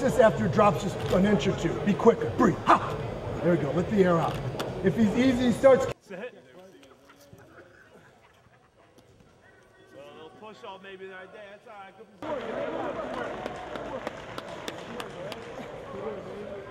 this after it drops just an inch or two. Be quicker. Breathe. Ha! There we go. Let the air out. If he's easy, he starts. Sit. Well, a little push off maybe right there. That's all right. Good.